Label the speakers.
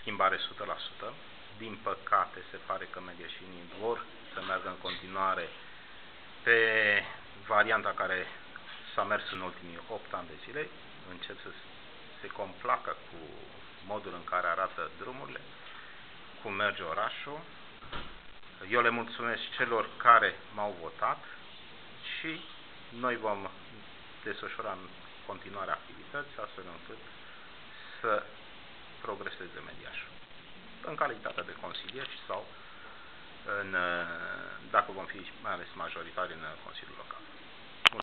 Speaker 1: schimbare 100%. Din păcate, se pare că mediașinii vor să meargă în continuare pe varianta care s-a mers în ultimii 8 ani de zile. Încep să se complacă cu modul în care arată drumurile, cum merge orașul. Eu le mulțumesc celor care m-au votat și noi vom desfășura în continuare activități astfel încât să progreseze Mediașul, în calitate de consilieri sau dacă vom fi mai ales majoritari în Consiliul Local.